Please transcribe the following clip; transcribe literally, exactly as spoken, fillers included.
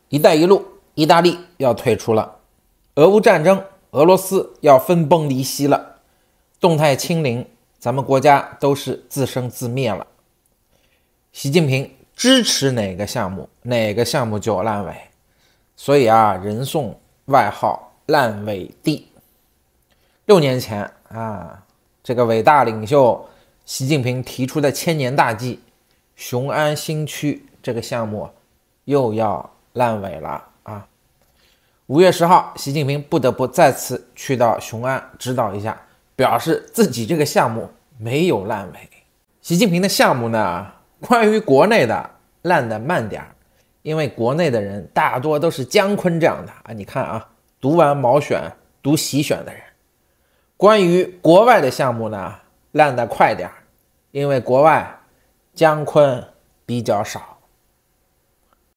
一带一路，意大利要退出了；俄乌战争，俄罗斯要分崩离析了；动态清零，咱们国家都是自生自灭了。习近平支持哪个项目，哪个项目就烂尾，所以啊，人送外号烂尾帝。六年前啊，这个伟大领袖习近平提出的千年大计雄安新区这个项目又要烂尾了啊！五月十号，习近平不得不再次去到雄安指导一下，表示自己这个项目没有烂尾。习近平的项目呢，关于国内的烂的慢点，因为国内的人大多都是姜昆这样的啊，你看啊，读完毛选读习选的人。关于国外的项目呢，烂得快点，因为国外姜昆比较少。